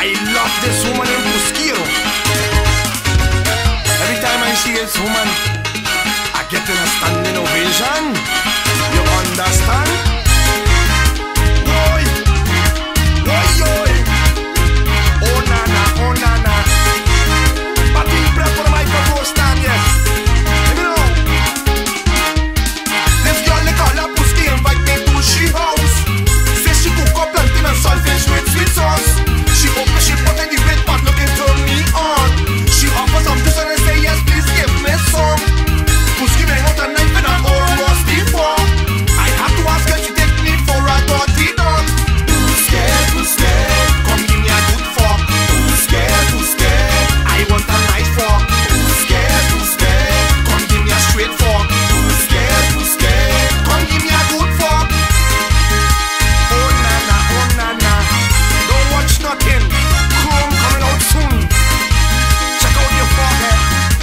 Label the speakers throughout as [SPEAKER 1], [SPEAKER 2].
[SPEAKER 1] I love this woman in Pusquio. Every time I see this woman, I get in a standing ovation. You understand? Oi, oi, oi. Oh nana, oh nana. But in prep for the microphone stand, yes. Let me know. This girl they call her Pusky invite me to she house. Say she cook up plantain and saltfish with sweet sauce. She open, she put in the red pot looking to me on. She offers some juice and I say yes, please give me some. Pusky bring out a knife and a old rusty fork. I have to ask her she take me for a dirty dog. Pusky, come give me a good fork. Pusky, I want a nice fork. Pusky, come give me a straight fork. Pusky, come give me a good fork. Oh nana, don't watch nothing. Chrome coming out soon. Check out your forehead.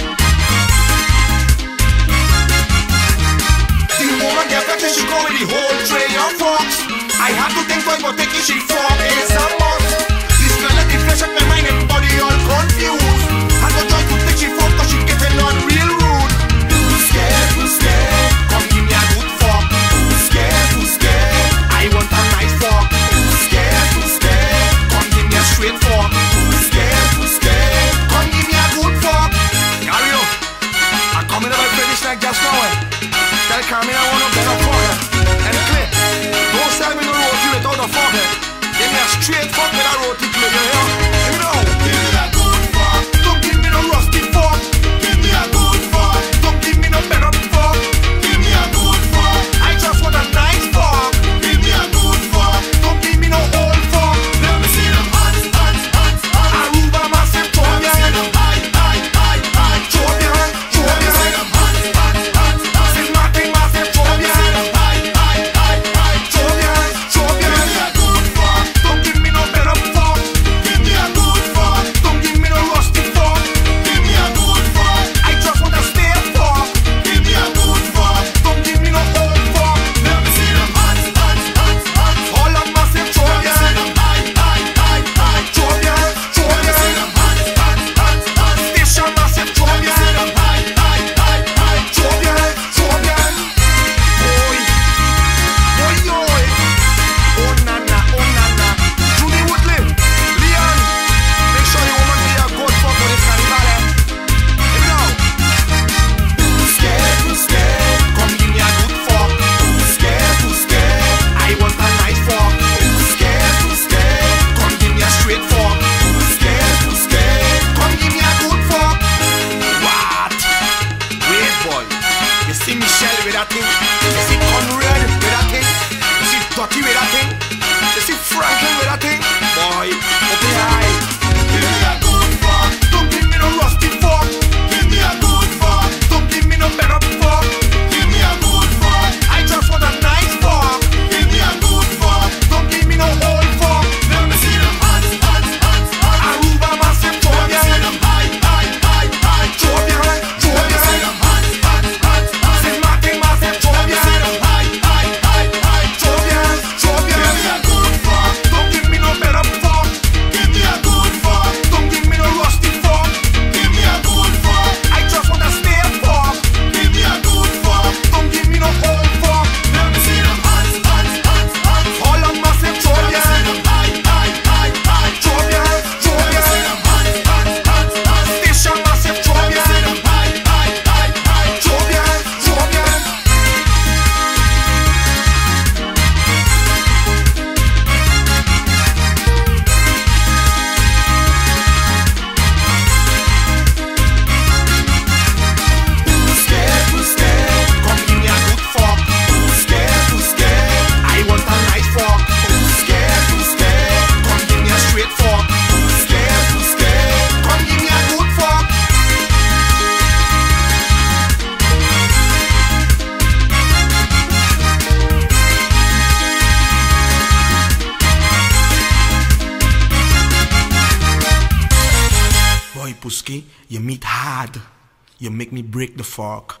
[SPEAKER 1] The woman get back and she go with the whole tray of forks. I have to think twice but taking she fork is a must. This girl let the flesh at my mind and body all confused. I don't try to take she fork cause she getting on real rude. Pusky, come give me a good fork. Pusky, I want a nice fork. Pusky, come give me a straight fork. Pusky, come give me a good fork. Gario, I come in about finish like just now. Tell Carmen I want a better fork. And clear, don't sell me no roti without a fork. Give me a straight fork with a roti clear, you hear? Let me know. Give me a good fork. Don't give me no rusty fork. Give me a good fork. Don't give me no better fork. Give me a good fork. I just want a nice fork. Give me a good fork. Don't give me no old fork. Let me see them hands. Aruba massive chop ya. Chop ya. St. Martin massive chop ya. Chop ya. Don't give me no better fork. Give me a good fork. Don't give me no rusty fork. Give me a good fork. I just want a stay fork. Give me a good fork. Don't give me no old fork. Let me see them hands. All of massive chop ya. Chop ya. Station massive chop ya. Chop ya. Oi. Oh nana. Julie Woodley, Leon, make sure you woman be a good fuck for this carnival. Here we go. Pusky, come give me a good fork. Pusky, I want a nice fork. Pusky, come give me a straight fork. Pusky, come give me a good fork. What? Wait boy, you see Michelle with that thing? You see Conrad with that thing? You see Dottie with that thing? You see Franklin with that thing? Boy, open your eye. Give me a good fork. Don't give me no rusty fork. Give me a good fork. Don't give me no better fork. Give me a good fork. I just want a nice fork. Give me a good fork. Don't give me no old fork. Let me see them hands. Aruba massive chop ya. Chop ya. St. Martin massive chop ya. Chop ya. Don't give me no better fork. Give me a good fork. Don't give me no rusty fork. Give me a good fork. I just want a stay fork. Give me a good fork. Don't give me no old fork. Let me see them hands. All of massive chop ya. Chop ya. Station massive chop ya. Chop ya. Pusky, come give me a good fork. Pusky, I want a nice fork. Pusky, come give me a straight fork. Pusky, come give me a good fork. Boy Pusky, you meet hard. You make me break the fork.